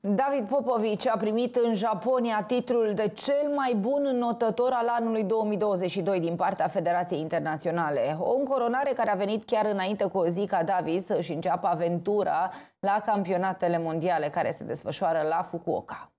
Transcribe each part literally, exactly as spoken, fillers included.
David Popovici a primit în Japonia titlul de cel mai bun înotător al anului două mii douăzeci și doi din partea Federației Internaționale. O încoronare care a venit chiar înainte cu o zi ca David să-și înceapă aventura la campionatele mondiale care se desfășoară la Fukuoka.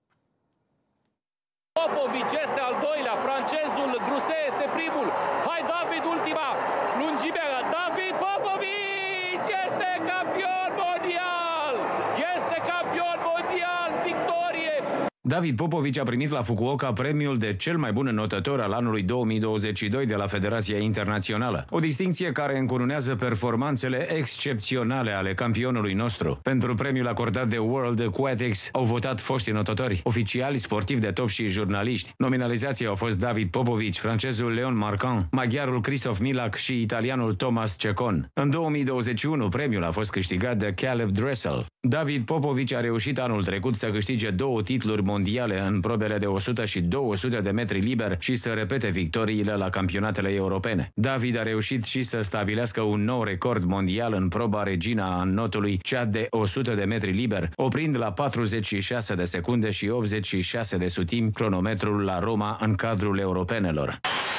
Popovici este al doilea, francezul Grousset este primul. Hai David, ultima lungime. David Popovici este campion mondial! Este campion mondial! Victorie! David Popovici a primit la Fukuoka premiul de cel mai bun înotător al anului două mii douăzeci și doi de la Federația Internațională. O distincție care încununează performanțele excepționale ale campionului nostru. Pentru premiul acordat de World Aquatics au votat foști înotători, oficiali, sportivi de top și jurnaliști. Nominalizații au fost David Popovici, francezul Leon Marchand, maghiarul Christoph Milak și italianul Thomas Cecon. În două mii douăzeci și unu, premiul a fost câștigat de Caleb Dressel. David Popovici a reușit anul trecut să câștige două titluri mondiale în probele de o sută și două sute de metri liber și să repete victoriile la campionatele europene. David a reușit și să stabilească un nou record mondial în proba Regina a înotului, cea de o sută de metri liber, oprind la patruzeci și șase de secunde și optzeci și șase de sutimi cronometrul la Roma în cadrul europenelor.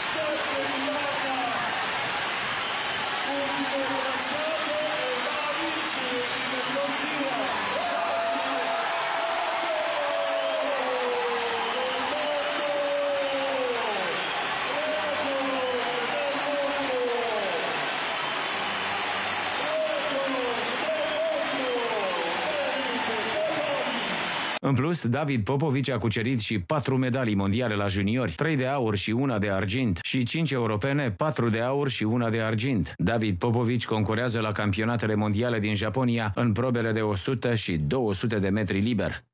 În plus, David Popovici a cucerit și patru medalii mondiale la juniori, trei de aur și una de argint, și cinci europene, patru de aur și una de argint. David Popovici concurează la campionatele mondiale din Japonia în probele de o sută și două sute de metri liber.